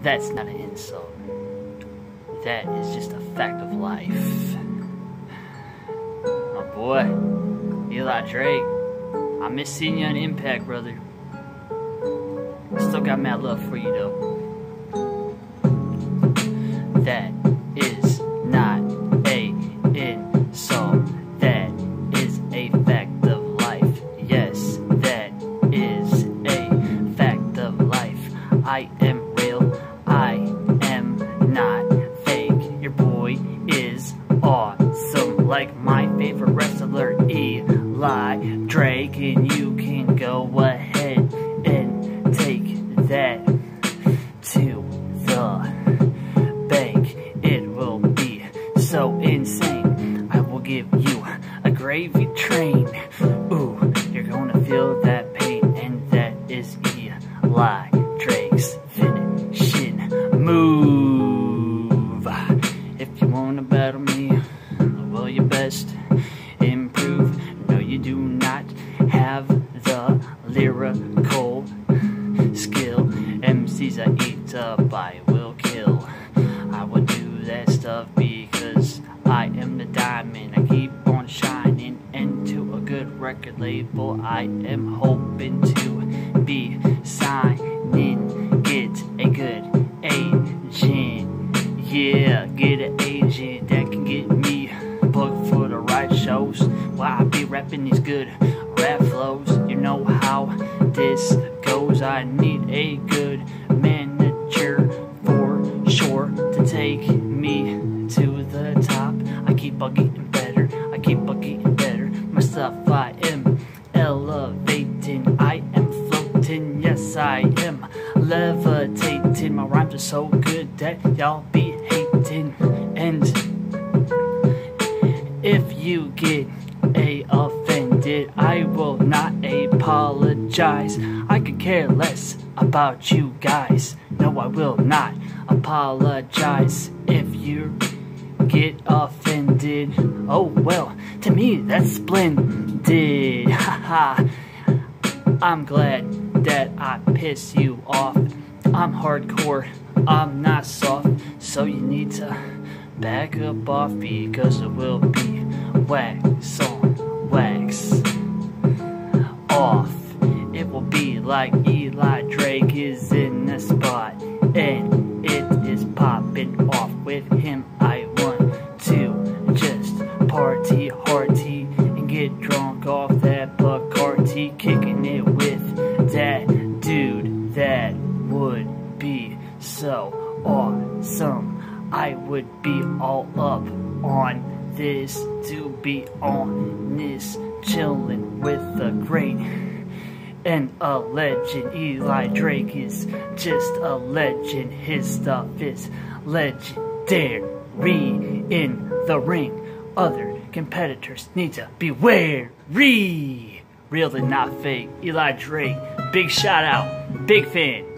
That's not an insult. That is just a fact of life. My boy, Eli Drake, I miss seeing you on Impact, brother. Still got mad love for you, though. That is not a insult. That is a fact of life. Yes, that is a fact of life. I am real. I am not fake. Your boy is awesome, like my favorite wrestler, Eli Drake. And you can go ahead and take that to the bank. It will be so insane. I will give you a gravy train. Ooh, you're gonna feel that pain. And that is Eli Drake's finishing move. If you wanna battle me, well, you best improve. No, you do not have the lyrical skill. MCs I eat up, I will kill. I would do that stuff because I am the diamond. I keep on shining into a good record label. I am hoping to be signing, get a good agent. Yeah, get an agent that can get me booked for the right shows. While I be rapping these good rap flows. You know how this goes. I need a good manager for sure to take me to the top. I keep on getting better. I keep on getting better. My stuff, I am elevating. I am floating. Yes, I am levitating. My rhymes are so good that y'all be hating. And if you get offended, I will not apologize. I could care less about you guys. No, I will not apologize if you get offended. Oh well, to me that's splendid. Haha. I'm glad that I piss you off. I'm hardcore, I'm not soft. So you need to back up off, because it will be wax on wax off. It will be like Eli Drake is in the spot and it is popping off with him. I want to just party hearty and get drunk off that Bacardi, kicking it with that dude. That would be so awesome. I would be all up on this, to be honest, chilling with the great and a legend. Eli Drake is just a legend. His stuff is legendary in the ring. Other competitors need to be wary. Real and not fake. Eli Drake, big shout out, big fan.